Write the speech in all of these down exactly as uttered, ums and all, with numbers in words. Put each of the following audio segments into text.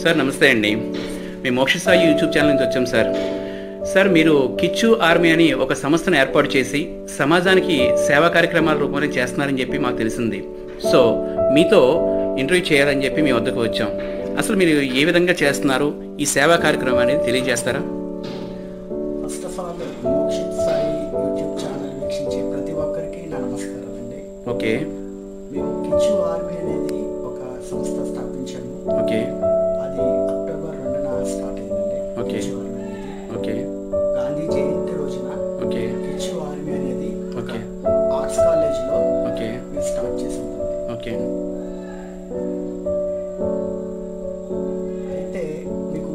Sir నమస్తే అండి. మేము మోక్ష సాయి యూట్యూబ్ ఛానల్ నుంచి వచ్చాం సార్. సార్ మీరు కిచ్చు ఆర్మీ అని ఒక సంస్థను ఏర్పాటు చేసి సమాజానికి సేవా కార్యక్రమాల రూపంలో చేస్తున్నారని చెప్పి మాకు తెలిసింది. సో మీతో ఇంటర్వ్యూ చేయాలని చెప్పి మీ వద్దకు వచ్చాం. అసలు మీరు ఏ విధంగా చేస్తున్నారు, ఈ సేవా కార్యక్రమం అనేది తెలియజేస్తారా? ఫస్ట్ ఆఫ్ ఆల్ మోక్ష సాయి యూట్యూబ్ ఛానల్ వీక్షించే ప్రతి ఒక్కరికి నా నమస్కారం అండి. ఓకే. మేము కిచ్చు ఆర్మీ అనేది ఒక సంస్థ స్థాపించాము. ఓకే. అది అక్టోబర్ రెండున స్టార్ట్ అయిందండి. ఓకే. కిచ్చు ఆర్మీ అనేది ఓకే. గాంధీ జయంతి రోజున ఓకే. కిచ్చు ఆర్మీ అనేది ఓకే. ఆర్ట్స్ కాలేజ్లో ఓకే. మేము స్టార్ట్ చేసాం. ఓకే. అయితే మీకు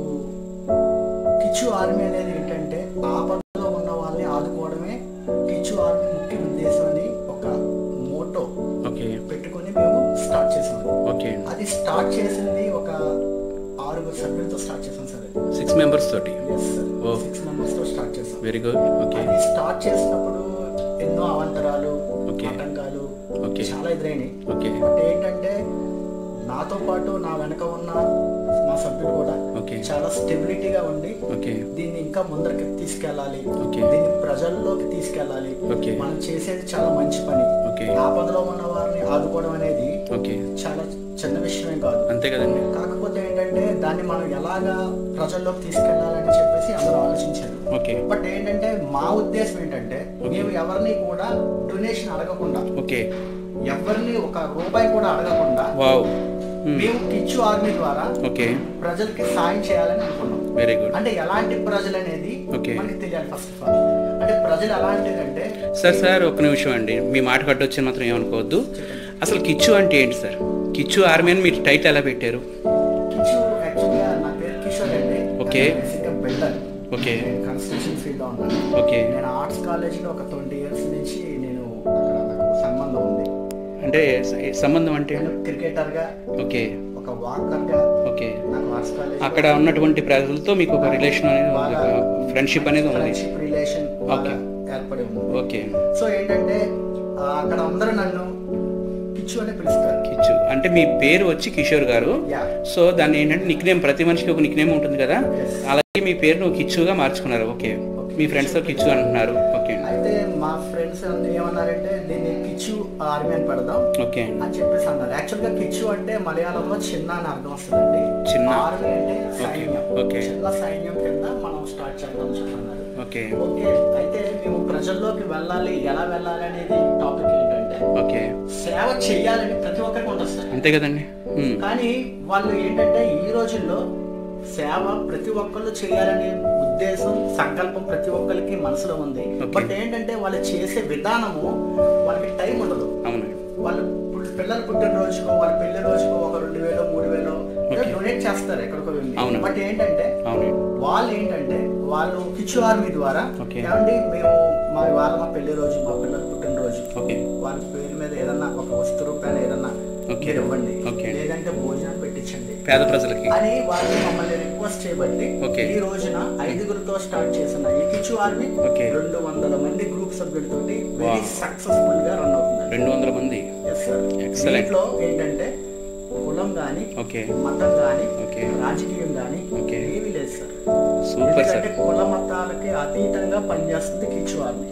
కిచ్చు ఆర్మీ అనేది ఏంటంటే ఆపదలో ఉన్న వాళ్ళని ఆదుకోవడమే కిచ్చు ఆర్మీ ముఖ్య ఉద్దేశం అని ఒక మోటో ఓకే. పెట్టుకొని మేము స్టార్ట్ చేసాం. ఓకే. అది స్టార్ట్ చేసింది ఒక ఆరుగురు సభ్యులతో స్టార్ట్ చేసాం సార్. సిక్స్ మెంబర్స్ తోటి. ఓ సిక్స్ మెంబర్స్ తో స్టార్ట్ చేసాం. Very good. ఓకే. అది స్టార్ట్ చేసినప్పుడు ఎన్నో అవాంతరాలు, ఓకే, ఆటంకాలు ఓకే, చాలా ఎదురైనాయి. ఓకే. బట్ ఏంటంటే నాతో పాటు నా వెనక ఉన్న మా సభ్యులు కూడా ఓకే చాలా స్టెబిలిటీగా ఉండి ఓకే దీన్ని ఇంకా ముందరికి తీసుకెళ్ళాలి, ఓకే, దీన్ని ప్రజల్లోకి తీసుకెళ్ళాలి, ఓకే, మనం చేసేది చాలా మంచి పని, ఓకే, ఆపదలో ఉన్న వారిని ఆదుకోవడం అనేది ఓకే చాలా చిన్న విషయమే కాదు. అంతే కదండి. కాకపోతే ఏంటంటే దాన్ని మనం ఎలాగా ప్రజల్లోకి తీసుకెళ్లాలని చెప్పేసి అందరూ ఆలోచించారు. ఓకే. బట్ ఏంటంటే మా ఉద్దేశం ఏంటంటే మేము ఎవరిని కూడా డొనేషన్ అడగకుండా, ఓకే, ఎవరిని ఒక రూపాయి కూడా అడగకుండా వావ్ మేము కిచ్చు ఆర్మీ ద్వారా ఓకే ప్రజలకి సాయం చేయాలని అనుకున్నాం. Very good. అంటే ఎలాంటి ప్రజలు అనేది ఓకే మనకి తెలియాలి. ఫస్ట్ ఆఫ్ ఆల్ అంటే ప్రజలు ఎలాంటిదంటే సార్ సార్ ఒక్క నిమిషం అండి, మీ మాట కట్టొచ్చి మాత్రం ఏమనుకోవద్దు. అసలు కిచ్చు అంటే ఏంటి సార్? కిచ్చు ఆర్మీ అని మీరు టైటిల్ ఎలా పెట్టారు? కిచ్చు యాక్చువల్గా నా పేరు కిషోర్ అండి. Okay. Builder. Okay. Construction field లో ఉన్నాను. ఓకే. నేను ఆర్ట్స్ కాలేజీలో ఒక ట్వంటీ ఇయర్స్ నుంచి నేను అక్కడ నాకు సంబంధం ఉంది. అంటే సంబంధం అంటే క్రికెటర్ గా, ఓకే, ఒక వాకర్ గా, ఓకే, నాకు ఆర్ట్స్ కాలేజ్ అక్కడ ఉన్నటువంటి ప్రజలతో మీకు ఒక రిలేషన్ అనేది, ఫ్రెండ్షిప్ అనేది ఉంది. ఫ్రెండ్షిప్ రిలేషన్ ఓకే ఏర్పడి ఉంది. ఓకే. సో ఏంటంటే అక్కడ అందరూ నన్ను కిచ్చు అని పిలుస్తారు. కిచ్చు అంటే మీ పేరు వచ్చి కిషోర్ గారు. సో దాన్ని ఏంటంటే నిక్ నేమ్, ప్రతి మనిషికి ఒక నిక్ నేమ్ ఉంటుంది కదా, అలాగే మీ పేరు నువ్వు కిచ్చుగా మార్చుకున్నారు. ఓకే. మీ ఫ్రెండ్స్ తో కిచ్చు అంటున్నారు. ఓకే. అయితే మా ఫ్రెండ్స్ ఏమన్నారంటే దీన్ని కిచ్చు ఆర్మీ అని పెడదాం ఓకే అని చెప్పేసి అన్నారు. యాక్చువల్ గా కిచ్చు అంటే మలయాళంలో చిన్న అని అర్థం వస్తుందండి. చిన్న. ఆర్మీ అంటే సైన్యం. ఓకే. చిన్న సైన్యం కింద మనం స్టార్ట్ చేద్దాం చెప్పన్నారు. ఓకే. ఓకే. అయితే మేము ప్రజల్లోకి వెళ్ళాలి, ఎలా వెళ్ళాలి అనేది టాపిక్ ఏంటంటే ఓకే సేవ చేయాలని ప్రతి ఒక్కరికి ఉంటుంది సార్. అంతే కదండి. కానీ వాళ్ళు ఏంటంటే ఈ రోజుల్లో సేవ ప్రతి ఒక్కళ్ళు చేయాలనే ఉద్దేశం, సంకల్పం ప్రతి ఒక్కరికి మనసులో ఉంది. బట్ ఏంటంటే వాళ్ళు చేసే విధానము వాళ్ళకి టైం ఉండదు. అవును. వాళ్ళు పిల్లలు పుట్టిన రోజుకో, వాళ్ళ పెళ్లి రోజుకో ఒక రెండు వేలు మూడు వేలు డొనేట్ చేస్తారు ఎక్కడికో వెళ్ళి. బట్ ఏంటంటే వాళ్ళు ఏంటంటే వాళ్ళు కిచ్చు ఆర్మీ ద్వారా ఏమండి మేము మా వాళ్ళ మా పెళ్లి రోజు, మా పిల్లలు పుట్టిన రోజు వాళ్ళ పేరు మీద ఏదన్నా ఒక వస్తు రూపాయలు ఏదన్నా ఇవ్వండి, లేదంటే భోజనం పెట్టించండి పేద ప్రజలకి అని వాళ్ళు మమ్మల్ని రిక్వెస్ట్ చేయబట్టి ఈ రోజున ఐదుగురితో స్టార్ట్ చేసిన ఈ కిచ్చు ఆర్మీ రెండు వందల మంది గ్రూప్ సభ్యులతోటి వెరీ సక్సెస్ఫుల్ గా రన్ అవుతుంది. రెండు వందల మంది. దీంట్లో ఏంటంటే కులం గాని, మతం గాని, రాజకీయం గాని ఏమీ లేదు సార్. ఎందుకంటే కుల మతాలకి అతీతంగా పనిచేస్తుంది కిచ్చు ఆర్మీ.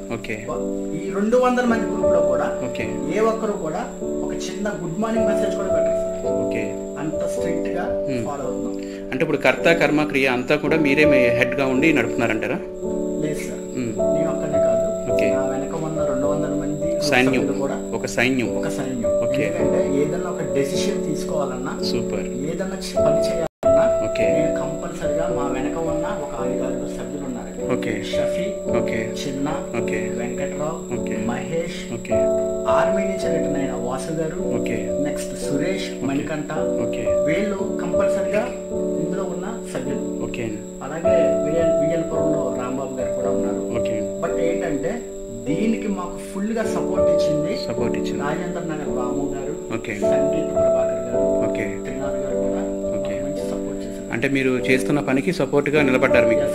ఈ రెండు వందల మంది గ్రూప్ లో కూడా ఏ ఒక్కరు కూడా ఒక చిన్న గుడ్ మార్నింగ్ మెసేజ్ కూడా పెట్టారు సార్. అంత స్ట్రిక్ట్ గా ఫాలో అవుతున్నాం. అంటే ఇప్పుడు కర్త కర్మ క్రియ అంతా కూడా మీరే హెడ్ గా ఉండి నడుపుతున్నారంటారా? లేదు సార్, నేను ఒక్కనే కాదు, నా వెనక ఉన్న రెండు వందల మంది సైన్యం కూడా ఒక సైన్యం ఒక సైన్యం ఎందుకంటే ఏదన్నా ఒక డెసిషన్ తీసుకోవాలన్నా, సూపర్, ఏదన్నా పని చేయాలన్నా నేను కంపల్సరిగా మా వెనక ఉన్న ఒక ఐదారు సభ్యులు ఉన్నారు. షఫీ, చిన్న, వెంకట్రావు, మహేష్, ఆర్మీ నుంచి రిటర్న్ అయిన వాసు గారు, నెక్స్ట్ సురేష్, మణికంఠ, వీళ్ళు కంపల్సరిగా ఇందులో ఉన్న సభ్యులు. అలాగే వియల్పురంలో రాంబాబు గారు కూడా ఉన్నారు. బట్ ఏంటంటే దీనికి మాకు ఫుల్ గా సపోర్ట్ ఇచ్చింది సపోర్ట్ ఇచ్చింది రాజేంద్ర నగర్ రాము గారు, సంగీత ప్రభాకర్ గారు, త్రినాథ్ గారు కూడా మంచి సపోర్ట్ చేశారు. అంటే మీరు చేస్తున్న పనికి సపోర్ట్ గా నిలబడ్డారు. మీకు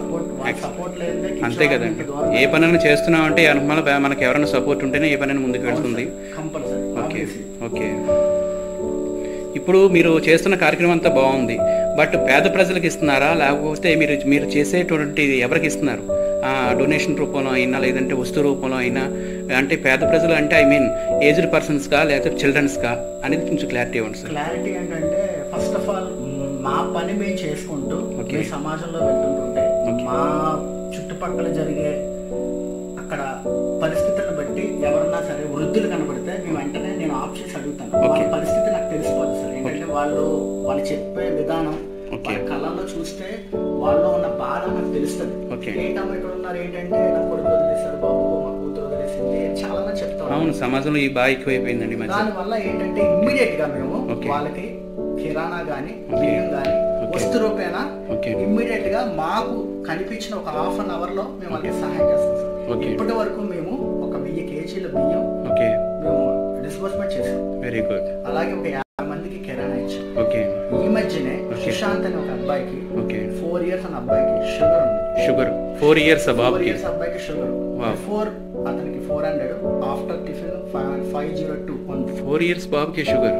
అంతే కదండి. ఏ పనైనా చేస్తున్నాం అంటే మనకి ఎవరైనా సపోర్ట్ ఉంటేనే ఏ పనైనా ముందుకు వెళ్తుంది. ఓకే ఓకే ఇప్పుడు మీరు చేస్తున్న కార్యక్రమం అంతా బాగుంది. బట్ పేద ప్రజలకు ఇస్తున్నారా, లేకపోతే మీరు మీరు చేసేటువంటి ఎవరికి ఇస్తున్నారు? డొనేషన్ రూపంలో అయినా లేదంటే వస్తువు రూపంలో అయినా, అంటే పేద ప్రజలు అంటే ఐ మీన్ ఏజ్డ్ పర్సన్స్గా లేకపోతే చిల్డ్రన్స్గా అనేది కొంచెం క్లారిటీ ఇవ్వండి సార్. క్లారిటీ ఏంటంటే ఫస్ట్ ఆఫ్ ఆల్ మా పని మేము చేసుకుంటూ ఈ సమాజంలో వెళ్తుంటుంటే మా చుట్టుపక్కల జరిగే అక్కడ పరిస్థితులను బట్టి ఎవరన్నా సరే వృద్ధులు కనబడితే మేము వెంటనే నేను ఆఫ్ చేసి అడుగుతాను. వాళ్ళ పరిస్థితి నాకు తెలిసిపోతుంది సార్. ఏంటంటే వాళ్ళు వాళ్ళు చెప్పే విధానం వాళ్ళ కళ్ళల్లో చూస్తే వాళ్ళలో ఉన్న బాధ నాకు తెలుస్తుంది. ఏంటమ్మా ఇక్కడ ఉన్నారు, ఏంటంటే నా కొడుకు వదిలేశారు బాబు, మా కూతురు వదిలేసింది, చాలా మంది చెప్తాం. అవును, సమాజంలో ఈ బాగా ఎక్కువైపోయిందండి. దానివల్ల ఏంటంటే ఇమ్మీడియట్ గా మేము వాళ్ళకి కిరాణా గానీ బియ్యం గానీ వస్తు రూపేనా ఇమ్మీడియట్ గా మాకు కనిపించిన ఒక హాఫ్ అన్ అవర్ లో మేము వాళ్ళకి సహాయం చేస్తాం సార్. ఇప్పటి వరకు మేము ఒక వెయ్యి కేజీల బియ్యం మేము డిస్బర్స్మెంట్ చేసాం. Very good. అలాగే ఒక యాభై మందికి కిరాణా ఇచ్చాం. ఈ మధ్యనే సుశాంత్ అనే ఒక అబ్బాయికి ఫోర్ ఇయర్స్ అనే అబ్బాయికి షుగర్ ఉంది. Sugar four years four years అబ్బాయికి షుగర్. ఫోర్ అతనికి four hundred after tiffin five zero two four years బాబుకి షుగర్.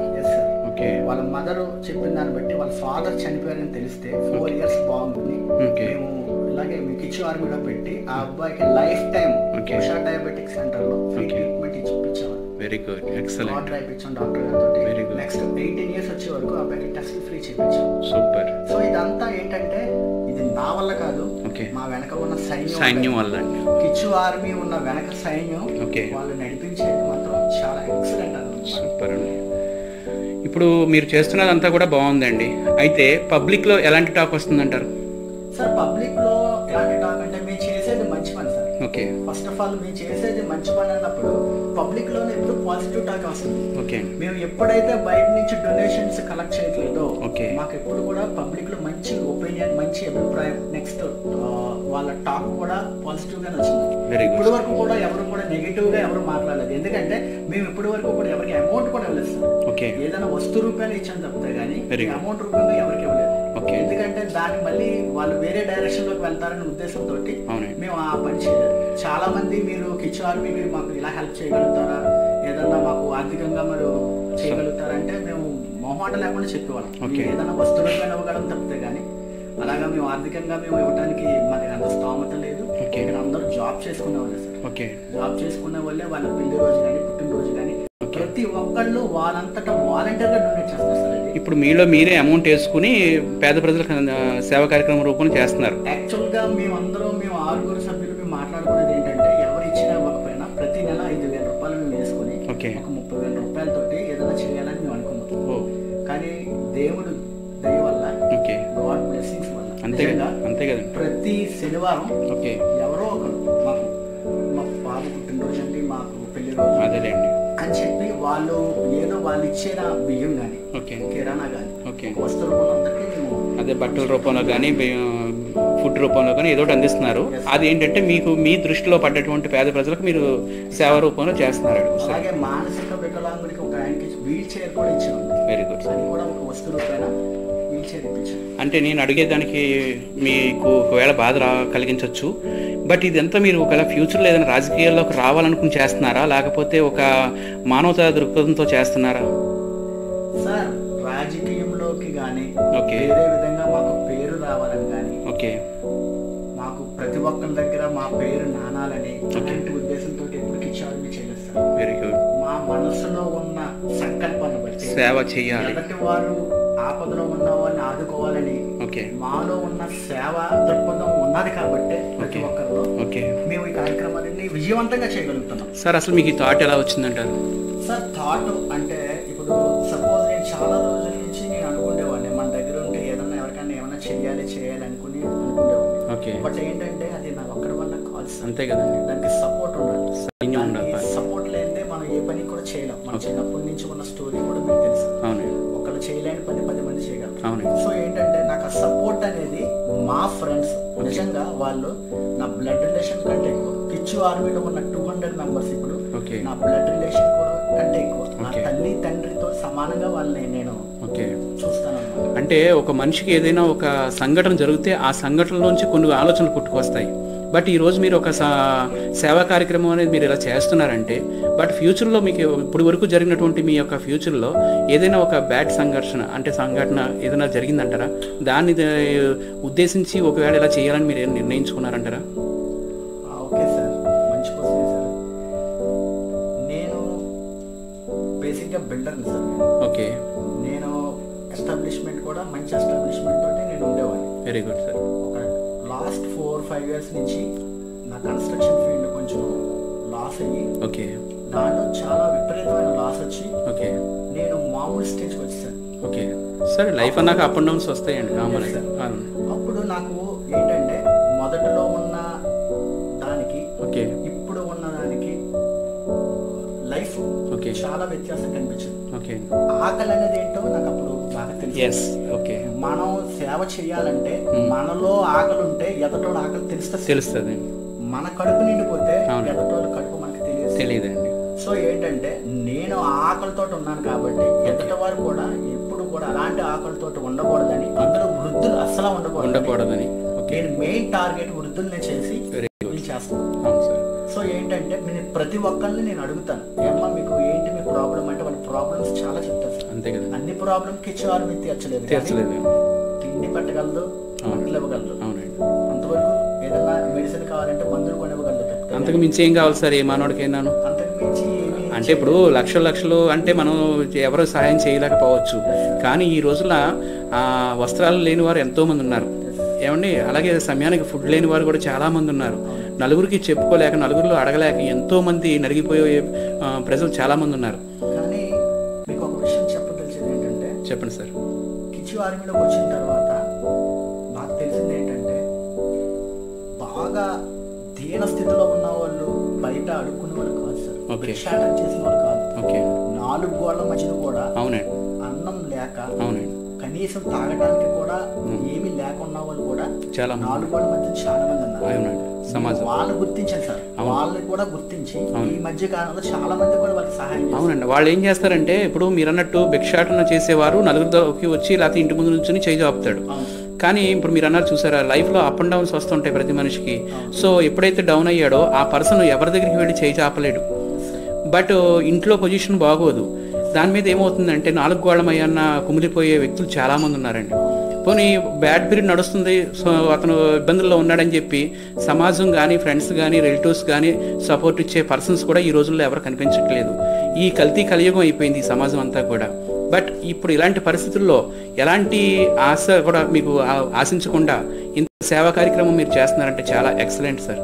వాళ్ళ మదర్ చెప్పిన దాన్ని బట్టి వాళ్ళ ఫాదర్ చనిపోయారని తెలిస్తే ఫోర్ ఇయర్స్ బాగుంటుంది. మేము ఇలాగే మీకు ఇచ్చి ఆర్మీలో పెట్టి ఆ అబ్బాయికి life time Usha diabetic center లో ట్రీట్మెంట్ ఇప్పించాము. Very good, excellent. ఆర్డర్ అయిపించాం డాక్టర్ గారితో. Very good. Next eighteen years వచ్చే వరకు ఆ అబ్బాయికి టెస్ట్ ఫ్రీ చేయించాం. సూపర్. సో ఇదంతా ఏంటంటే ఇది నా వల్ల కాదు, మా వెనక ఉన్న సైన్యం సైన్యం వల్ల. కిచ్చు ఆర్మీ ఉన్న వెనక సైన్యం వాళ్ళు నడిపించేది మాత్రం చాలా ఎక్సలెంట్ అన్నమాట. సూపర్ అండి. ఇప్పుడు మీరు చేస్తున్నదంతా కూడా బాగుందండి. అయితే పబ్లిక్ లో ఎలాంటి టాక్ వస్తుందంటారు? సార్ పబ్లిక్ లో ఎలాంటి టాక్ అంటే మేము చేసేది మంచి పని sir. Okay. First of all మేము చేసేది మంచి పని అన్నప్పుడు పబ్లిక్ లోనే ఎప్పుడు పాజిటివ్ టాక్ వస్తుంది. ఓకే. మేము ఎప్పుడైతే బయట నుంచి డొనేషన్స్ కలెక్ట్ చేయట్లేదో మాకు ఎప్పుడు కూడా పబ్లిక్ లో మంచి ఒపీనియన్, మంచి అభిప్రాయం, నెక్స్ట్ వాళ్ళ టాక్ కూడా పాజిటివ్ గానే వచ్చింది. ఇప్పటి వరకు కూడా ఎవరు కూడా నెగిటివ్ గా ఎవరు మాట్లాడలేదు. ఎందుకంటే మేము ఇప్పటి వరకు కూడా ఎవరికి అమౌంట్ కూడా ఇవ్వలేదు సార్. ఏదైనా వస్తు రూపాయలు ఇచ్చాను తప్పితే గానీ అమౌంట్ రూపంగా ఎవరికి ఇవ్వలేదు. ఎందుకంటే దాన్ని మళ్ళీ వాళ్ళు వేరే డైరెక్షన్ లోకి వెళ్తారనే ఉద్దేశంతో మేము ఆ పని చేయలేదు. చాలా మంది మీరు కిచ్చు ఆర్మీ మీరు మాకు ఇలా హెల్ప్ చేయగలుగుతారా, ఏదన్నా మాకు ఆర్థికంగా మీరు చేయగలుగుతారంటే మేము మొహమాట లేకుండా చెప్పేవాళ్ళం. ఏదైనా వస్తువులు ఇవ్వగలం తప్పితే గానీ అలాగా మేము ఆర్థికంగా మేము ఇవ్వడానికి మాది అంత స్తోమత లేదు. అందరూ జాబ్ చేసుకునే వాళ్ళే సార్. జాబ్ చేసుకునే వాళ్ళే వాళ్ళ పెళ్లి రోజు కానీ పుట్టినరోజు కానీ ప్రతి ఒక్కళ్ళు వాళ్ళంతటా వాలంటీర్ గా డొనేట్ చేస్తారు సార్. ఇప్పుడు మీలో మీరే అమౌంట్ వేసుకుని పేద ప్రజలకు సేవా కార్యక్రమం రూపంలో చేస్తున్నారు. యాక్చువల్ గా మేమందరం మేము ఆరుగురు సభ్యులు మేము మాట్లాడుకునేది ఏంటంటే ఎవరు ఇచ్చినా ఇవ్వకపోయినా ప్రతి నెల ఐదు వేల రూపాయలు మేము వేసుకుని ఒక ముప్పై వేల రూపాయలతోటి ఏదైనా చేయాలని మేము అనుకున్నాం. కానీ దేవుడు దయ వల్ల గాడ్ బ్లెస్సింగ్స్ వల్ల అంతే కదా ప్రతి శనివారం ఎవరో ఒకరు మాకు మా బాబు పుట్టినరోజు అండి, మాకు పెళ్లి రోజు అదేలేండి అని చెప్పి వాళ్ళు ఏదో వాళ్ళు ఇచ్చిన బియ్యం కానీ కిరాణా కానీ వస్తు రూపంలో మేము అదే బట్టల రూపంలో కానీ ఫుడ్ రూపంలో కానీ ఏదో అందిస్తున్నారు. అది ఏంటంటే మీకు మీ దృష్టిలో పడ్డటువంటి పేద ప్రజలకు మీరు సేవా రూపంలో చేస్తున్నారు. అలాగే మానసిక వికలాంగుడికి ఒక ఆయనకి వీల్ చైర్ కూడా ఇచ్చాము. Very good. అది కూడా ఒక వస్తు రూపాయన వీల్ చైర్ ఇప్పించాం. అంటే నేను అడిగేదానికి మీకు ఒకవేళ బాధ రా కలిగించవచ్చు, బట్ ఇదంతా మీరు ఒకవేళ ఫ్యూచర్లో ఏదైనా రాజకీయాల్లోకి రావాలనుకుని చేస్తున్నారా, లేకపోతే ఒక మానవతా దృక్పథంతో చేస్తున్నారా? సార్ రాజకీయంలోకి కానీ వేరే విధంగా మాకు పేరు రావాలని కానీ మాకు ప్రతి ఒక్కరి దగ్గర మా పేరు నానాలని అలాంటి ఉద్దేశంతో ఎప్పుడు కిచ్చు ఆర్మీ చేయలేదు సార్. Very good. మా మనసులో ఉన్న సంకల్పాన్ని బట్టి సేవ చేయాలి, ఎలాంటి వారు ఆపదలో ఉన్న వారిని ఆదుకోవాలని మాలో ఉన్న సేవ దృక్పథం ఉన్నది కాబట్టి ప్రతి ఒక్కరిలో మేము ఈ కార్యక్రమాన్ని విజయవంతంగా చేయగలుగుతున్నాం. సార్ అసలు మీకు ఈ థాట్ ఎలా వచ్చిందంటారు? సార్ థాట్ అంటే ఇప్పుడు సపోజ్ నేను చాలా రోజుల నుంచి నేను అనుకునేవాడిని మన దగ్గర ఉంటే ఏదన్నా ఎవరికైనా ఏమైనా చేయాలి చేయాలి అనుకుని అనుకునేవాడిని. బట్ ఏంటంటే అది నా ఒక్కడి వల్ల కాల్స్. అంతే కదండి. దానికి సపోర్ట్ ఉండాలి. సపోర్ట్ లేదే మనం ఏ పని కూడా చేయలేం. మన చిన్నప్పటి నుంచి ఉన్న స్టోరీ కూడా మీకు తెలుసు. ఒకళ్ళు చేయలేని పని పది మంది చేయగలరు. సో ఏంటంటే నాకు ఆ సపోర్ట్ అనేది మా ఫ్రెండ్స్ నిజంగా వాళ్ళు నా బ్లడ్ రిలేషన్ కంటే ఎక్కువ. కిచ్చు ఆర్మీలో ఉన్న టూ హండ్రెడ్ మెంబర్స్ ఇప్పుడు నా బ్లడ్ రిలేషన్ కూడా కంటే ఎక్కువ. నా తల్లి తండ్రితో సమానంగా వాళ్ళని నేను చూస్తాను. అంటే ఒక మనిషికి ఏదైనా ఒక సంఘటన జరిగితే ఆ సంఘటనలోంచి కొన్ని ఆలోచనలు పుట్టుకొస్తాయి. బట్ ఈరోజు మీరు ఒక సేవా కార్యక్రమం అనేది మీరు ఇలా చేస్తున్నారంటే, బట్ ఫ్యూచర్లో మీకు ఇప్పుడు వరకు జరిగినటువంటి మీ యొక్క ఫ్యూచర్లో ఏదైనా ఒక బ్యాడ్ సంఘర్షణ అంటే సంఘటన ఏదైనా జరిగిందంటారా? దాన్ని ఉద్దేశించి ఒకవేళ ఇలా చేయాలని మీరు నిర్ణయించుకున్నారంటారా? ఓకే సార్, మంచి క్వశ్చన్ సార్. నేను బేసిక్గా బిల్డర్ని సార్. ఓకే. నేను ఎస్టాబ్లిష్మెంట్ కూడా మంచి ఎస్టాబ్లిష్మెంట్ తోటి నేను ఉండేవాడిని. Very good sir. ఒక లాస్ట్ ఫోర్ ఫైవ్ ఇయర్స్ నుంచి నా కన్స్ట్రక్షన్ ఫీల్డ్ కొంచెం లాస్ అయ్యి, ఓకే, దాంట్లో చాలా విపరీతమైన లాస్ వచ్చి, ఓకే, నేను మామూలు స్టేజ్కి వచ్చేసాను. ఓకే సార్, లైఫ్ అన్నాక అప్ అండ్ డౌన్స్ వస్తాయండి. అప్పుడు నాకు ఏంటంటే మొదటిలో ఉన్న దానికి, ఓకే, ఇప్పుడు ఉన్న దానికి లైఫ్, ఓకే, చాలా వ్యత్యాసం కనిపించింది. ఓకే, ఆకలి అనేది ఏంటో నాకు అప్పుడు బాగా తెలుసు. ఓకే, మనం సేవ చేయాలంటే మనలో ఆకలి ఉంటే ఎదటోడు ఆకలి తెలుస్తుంది తెలుస్తుంది మన కడుపు నిండిపోతే ఎదటోడు కడుపు మనకు తెలియదు తెలియదండి. సో ఏంటంటే నేను ఆకలితో ఉన్నాను కాబట్టి ఎదట వారు కూడా ఎప్పుడు కూడా అలాంటి ఆకలితో ఉండకూడదని, అందులో వృద్ధులు అస్సలు ఉండకూడదు ఉండకూడదని నేను మెయిన్ టార్గెట్ వృద్ధుల్ని చేసి చేస్తాను. సో ఏంటంటే నేను ప్రతి ఒక్కరిని నేను అడుగుతాను, ఏమ్మా మీకు ఏంటి మీ ప్రాబ్లం అంటే వాళ్ళ ప్రాబ్లమ్స్ చాలా చెప్తారు సార్. అంతే కదా, అన్ని ప్రాబ్లం కిచ్చు ఆర్మీ తీర్చలేదు, తిండి పెట్టగలదు, మందులు ఇవ్వగలదు, అంతవరకు ఏదైనా మెడిసిన్ కావాలంటే మందులు కొనివ్వగలదు. అంతకు మించి ఏం కావాలి సార్ ఏ మానవుడికైనా? అంతకు మించి అంటే ఇప్పుడు లక్షలు లక్షలు అంటే మనం ఎవరు సహాయం చేయలేకపోవచ్చు, కానీ ఈ రోజుల వస్త్రాలు లేని వారు ఎంతో మంది ఉన్నారు ఏమండి. అలాగే సమయానికి ఫుడ్ లేని వారు కూడా చాలా మంది ఉన్నారు. నలుగురికి చెప్పుకోలేక, నలుగురిలో అడగలేక ఎంతో మంది నలిగిపోయే ప్రజలు చాలా మంది ఉన్నారు. కానీ మీకు ఒక విషయం చెప్పదలిచేది ఏంటంటే, చెప్పండి సార్. కిచ్చు ఆర్మీలోకి వచ్చిన తర్వాత నాకు తెలిసింది ఏంటంటే, బాగా దీన స్థితిలో ఉన్న వాళ్ళు బయట అడుక్కునే వాళ్ళు కాదు సార్, భిక్షాటన చేసిన వాళ్ళు కాదు. ఓకే, నాలుగు గోడల మధ్యన కూడా అవునండి అన్నం లేక, అవునండి కనీసం తాగడానికి కూడా ఏమీ లేకున్నా వాళ్ళు కూడా చాలా నాలుగు గోడల మధ్య చాలా మంది ఉన్నారు. సమాజం వాళ్ళు గుర్తించారు సార్, వాళ్ళని కూడా గుర్తించి ఈ మధ్య కాలంలో చాలా మంది కూడా వాళ్ళకి సహాయం. అవునండి, వాళ్ళు ఏం చేస్తారంటే ఇప్పుడు మీరు అన్నట్టు భిక్షాటన చేసేవారు నలుగురికి వచ్చి లేకపోతే ఇంటి ముందు నుంచి చేయి చాపుతాడు. కానీ ఇప్పుడు మీరు అన్నారు చూసారా, లైఫ్లో అప్ అండ్ డౌన్స్ వస్తుంటాయి ప్రతి మనిషికి. సో ఎప్పుడైతే డౌన్ అయ్యాడో ఆ పర్సన్ ఎవరి దగ్గరికి వెళ్ళి చేయి చాపలేడు. బట్ ఇంట్లో పొజిషన్ బాగోదు, దాని మీద ఏమవుతుందంటే నాలుగు గోళమయ్యన్న కుమిలిపోయే వ్యక్తులు చాలామంది ఉన్నారండి. పోనీ బ్యాడ్ పీరియడ్ నడుస్తుంది, సో అతను ఇబ్బందుల్లో ఉన్నాడని చెప్పి సమాజం కానీ, ఫ్రెండ్స్ కానీ, రిలేటివ్స్ కానీ సపోర్ట్ ఇచ్చే పర్సన్స్ కూడా ఈ రోజుల్లో ఎవరు కనిపించట్లేదు. ఈ కల్తీ కలియుగం అయిపోయింది ఈ సమాజం అంతా కూడా. బట్ ఇప్పుడు ఇలాంటి పరిస్థితుల్లో ఎలాంటి ఆశ కూడా మీకు ఆశించకుండా ఇంత సేవా కార్యక్రమం మీరు చేస్తున్నారంటే చాలా ఎక్సలెంట్ సార్.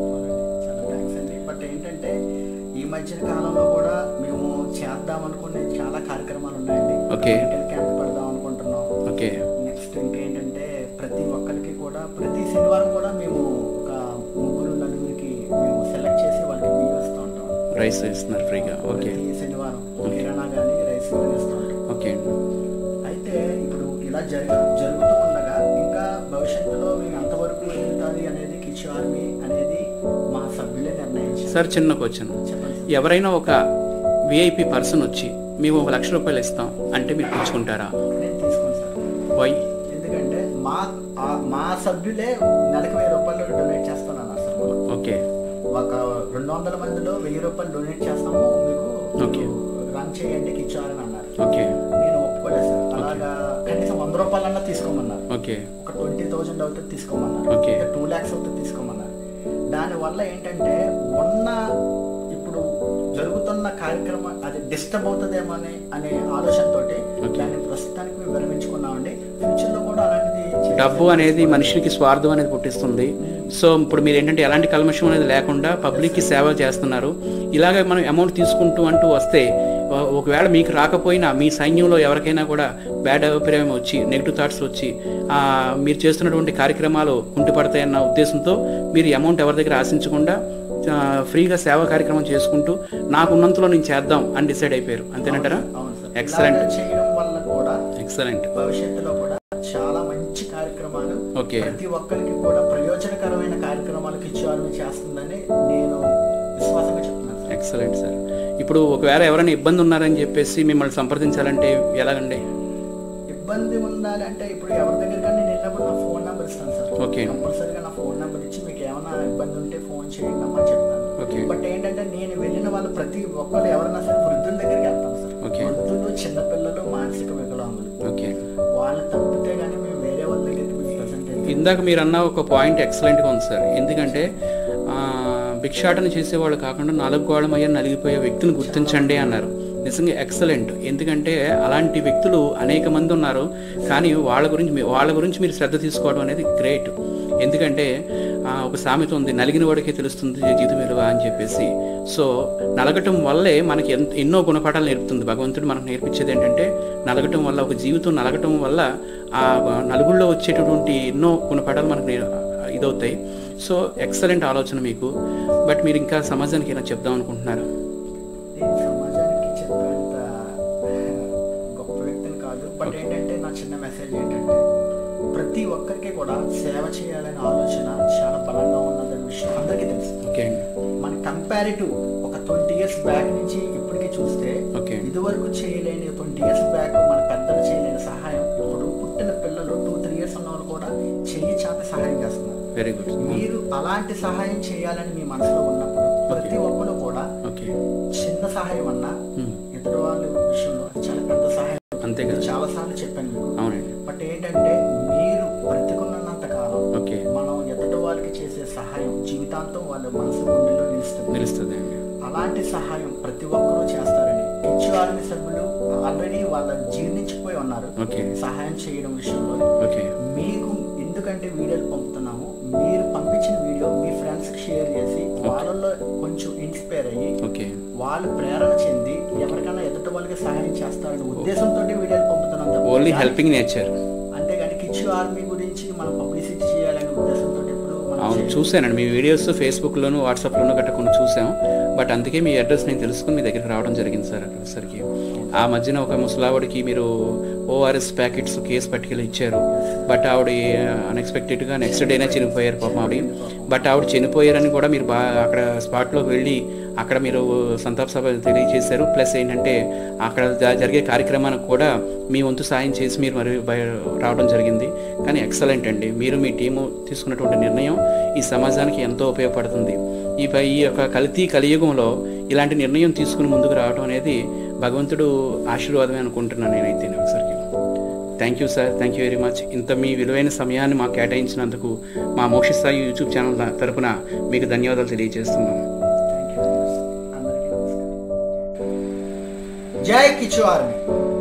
బట్ ఏంటంటే ఈ మధ్య కాలంలో కూడా మేము చేద్దాం అనుకునే చాలా కార్యక్రమాలు ఉన్నాయండి. ఓకే, క్యాంప్ పెడదాం అనుకుంటున్నాం. ఓకే, నెక్స్ట్ ఇంకేంటంటే ప్రతి ఒక్కరికి కూడా ప్రతి శనివారం కూడా మేము ఒక ముగ్గురు నలుగురికి మేము సెలెక్ట్ చేసి వాళ్ళకి బియ్యం ఇస్తూ ఉంటాం. రైస్ ఇస్తున్నారు ఫ్రీగా. ఓకే, శనివారం కిరాణా కానీ రైస్ కానీ ఇస్తూ ఉంటాం. ఓకే, అయితే ఇప్పుడు ఇలా జరుగు జరుగుతూ ఉండగా ఇంకా భవిష్యత్తులో మేము ఎంతవరకు వెళ్తుంది అనేది కిచ్చు ఆర్మీ అనేది మా సభ్యులే నిర్ణయించారు. సార్ చిన్న క్వశ్చన్, ఎవరైనా ఒక విఐపి పర్సన్ వచ్చి మేము ఒక లక్ష రూపాయలు ఇస్తాం అంటే మీరు తీసుకుంటారా? నేను తీసుకోను సార్. వై? ఎందుకంటే మా మా సభ్యులే నెలకు వెయ్యి రూపాయలు డొనేట్ చేస్తానన్నారు సార్. ఓకే, ఒక రెండు వందల మందిలో వెయ్యి రూపాయలు డొనేట్ చేస్తాము మీకు రన్ చేయండి కిచ్చు ఆర్మీ అన్నారు. ఓకే, నేను ఒప్పుకోలేదు సార్. అలాగా కనీసం వంద రూపాయలన్నా తీసుకోమన్నారు. ఓకే, ఒక ట్వంటీ థౌజండ్ అవుతుంది తీసుకోమన్నారు. ఓకే, టూ ల్యాక్స్ అవుతుంది తీసుకోమన్నారు. దానివల్ల ఏంటంటే ఉన్న ఇప్పుడు జరుగుతున్న కార్యక్రమం అది డిస్టర్బ్ అవుతుందేమో అని అనే ఆలోచనతో దాన్ని ప్రస్తుతానికి మేము విరమించుకున్నామండి. ఫ్యూచర్లో కూడా అలాంటిది. డబ్బు అనేది మనిషికి స్వార్థం అనేది పుట్టిస్తుంది. సో ఇప్పుడు మీరు ఏంటంటే ఎలాంటి కల్మషం అనేది లేకుండా పబ్లిక్కి సేవ చేస్తున్నారు. ఇలాగే మనం అమౌంట్ తీసుకుంటూ అంటూ వస్తే ఒకవేళ మీకు రాకపోయినా మీ సైన్యంలో ఎవరికైనా కూడా బ్యాడ్ అభిప్రాయం వచ్చి నెగిటివ్ థాట్స్ వచ్చి మీరు చేస్తున్నటువంటి కార్యక్రమాలు కుంటిపడతాయన్న ఉద్దేశంతో మీరు అమౌంట్ ఎవరి దగ్గర ఆశించకుండా ఫ్రీగా సేవా కార్యక్రమం చేసుకుంటూ నాకున్నంతలో నేను చేద్దాం అని డిసైడ్ అయిపోయారు. అంతేనంటారా? ఎక్సలెంట్ చేయడం వల్ల కూడా ఎక్సలెంట్ భవిష్యత్తులో కూడా చాలా మంచి కార్యక్రమాలు ప్రతి ఒక్కరికి కూడా ప్రయోజనకరమైన కార్యక్రమాలు కిచ్చు ఆర్మీ చేస్తుందని నేను విశ్వాసంగా చెప్తున్నాను. Excellent sir. ఇప్పుడు ఒకవేళ ఎవరైనా ఇబ్బంది ఉన్నారని చెప్పేసి మిమ్మల్ని సంప్రదించాలంటే ఎలాగండి? ఇబ్బంది ఉండాలంటే ఇప్పుడు ఎవరి దగ్గర కానీ నేను వెళ్ళినప్పుడు నా ఫోన్ నెంబర్ ఇస్తాను సార్. ఓకే, కంపల్సరీగా నా ఫోన్ నెంబర్ ఇచ్చి మీకు ఏమైనా ఇబ్బంది ఉంటే ఫోన్ చేయండి అమ్మా చెప్తాను. బట్ ఏంటంటే నేను వెళ్ళిన వాళ్ళు ప్రతి ఒక్కరు ఎవరన్నా సరే వృద్ధుల దగ్గరికి వెళ్తాం సార్. వృద్ధులు, చిన్నపిల్లలు, మానసిక వికలాంగులు వాళ్ళు తప్పితే కానీ మేము వేరే వాళ్ళ దగ్గరికి ప్రజెంట్. ఇందాక మీరు అన్న ఒక పాయింట్ ఎక్సలెంట్గా ఉంది సార్. ఎందుకంటే భిక్షాటన చేసేవాళ్ళు కాకుండా నాలుగు గోళమయ్య నలిగిపోయే వ్యక్తిని గుర్తించండి అన్నారు. నిజంగా ఎక్సలెంట్. ఎందుకంటే అలాంటి వ్యక్తులు అనేక మంది ఉన్నారు, కానీ వాళ్ళ గురించి వాళ్ళ గురించి మీరు శ్రద్ధ తీసుకోవడం అనేది గ్రేట్. ఎందుకంటే ఒక సామెత ఉంది, నలిగిన వాడికే తెలుస్తుంది జీవితం విలువ అని చెప్పేసి. సో నలగటం వల్లే మనకి ఎన్నో గుణపాఠాలు నేర్పుతుంది భగవంతుడు. మనకు నేర్పించేది ఏంటంటే నలగటం వల్ల, ఒక జీవితం నలగటం వల్ల ఆ నలుగుల్లో వచ్చేటటువంటి ఎన్నో గుణపాఠాలు మనకు ఇదవుతాయి. సో ఎక్సలెంట్ ఆలోచన మీకు. బట్ మీరు ఇంకా సమాజానికి ఏమైనా చెప్దాం అనుకుంటున్నారా? సమాజానికి చెప్పేంత గొప్ప వ్యక్తిని కాదు, బట్ ఏంటంటే నా చిన్న మెసేజ్ ఏంటంటే ప్రతి ఒక్కరికి కూడా సేవ చేయాలనే ఆలోచన చాలా బలంగా ఉన్నదనే విషయం అందరికీ తెలుసు. మన కంపారిటివ్ ఒక ట్వంటీ ఇయర్స్ బ్యాక్ నుంచి ఇప్పటికీ చూస్తే ఇదివరకు చేయలేని ట్వంటీ ఇయర్స్ బ్యాక్ మన పెద్దలు చేయలేని సహాయం ఇప్పుడు పుట్టిన పిల్లలు టూ త్రీ ఇయర్స్ ఉన్న వాళ్ళు కూడా చెయ్యి చాపి సహాయం చేస్తున్నారు. Very good. మీరు అలాంటి సహాయం చేయాలని మీ మనసులో ఉన్నప్పుడు ప్రతి ఒక్కరు కూడా చిన్న సహాయం అన్నా ఇతర వాళ్ళ విషయంలో చాలా పెద్ద సహాయం. అంతే కదా, చాలా సార్లు చెప్పాను మీకు. అవునండి. బట్ ఏంటంటే మీరు బ్రతికున్నంత కాలం మనం ఎదుటి వాళ్ళకి చేసే సహాయం జీవితాంతం వాళ్ళ మనసు గుండెలో నిలుస్తుంది నిలుస్తుంది అలాంటి సహాయం ప్రతి ఒక్కరూ చేస్తారని కిచ్చు ఆర్మీ సభ్యులు ఆల్రెడీ వాళ్ళ జీర్ణించిపోయి ఉన్నారు సహాయం చేయడం విషయంలో. మీకు ఎందుకంటే వీడియోలు పంపుతున్నాము, మీరు పంపించిన వీడియో మీ ఫ్రెండ్స్ కి షేర్ చేసి వాళ్ళలో కొంచెం ఇన్స్పైర్ అయ్యి వాళ్ళు ప్రేరణ చెంది ఎవరికైనా ఎదుటి వాళ్ళకి సహాయం చేస్తారనే ఉద్దేశంతో వీడియోలు పంపుతున్నాం. Only helping nature. అంతేగాని కిచ్చు ఆర్మీ గురించి మనం పబ్లిసిటీ చేయాలనే ఉద్దేశంతో అవును చూశానండి మీ వీడియోస్ ఫేస్బుక్లోను వాట్సాప్లోను గట్రా కొన్ని చూసాం. బట్ అందుకే మీ అడ్రస్ నేను తెలుసుకుని మీ దగ్గరికి రావడం జరిగింది సార్. అక్కడిసరికి ఆ మధ్యన ఒక ముసలావిడికి మీరు ఓఆర్ఎస్ ప్యాకెట్స్ కేసు పట్టుకెళ్ళి ఇచ్చారు. బట్ ఆవిడ అన్ఎక్స్పెక్టెడ్గా నెక్స్ట్ డేనే చనిపోయారు పాపం ఆవిడ. బట్ ఆవిడ చనిపోయారని కూడా మీరు బాగా అక్కడ స్పాట్లోకి వెళ్ళి అక్కడ మీరు సంతాప సభ తెలియజేశారు. ప్లస్ ఏంటంటే అక్కడ జరిగే కార్యక్రమానికి కూడా మీ వంతు సాయం చేసి మీరు మరి రావడం జరిగింది. కానీ ఎక్సలెంట్ అండి. మీరు మీ టీము తీసుకున్నటువంటి నిర్ణయం ఈ సమాజానికి ఎంతో ఉపయోగపడుతుంది. ఈ ఈ యొక్క కల్తీ కలియుగంలో ఇలాంటి నిర్ణయం తీసుకుని ముందుకు రావడం అనేది భగవంతుడు ఆశీర్వాదమే అనుకుంటున్నాను నేనైతే. ఒకసారికి thank you sir, thank you very much. ఇంత మీ విలువైన సమయాన్ని మాకు కేటాయించినందుకు మా మోక్షస్థాయి యూట్యూబ్ ఛానల్ తరపున మీకు ధన్యవాదాలు తెలియజేస్తున్నాను. జై కిచ్చు ఆర్మీ.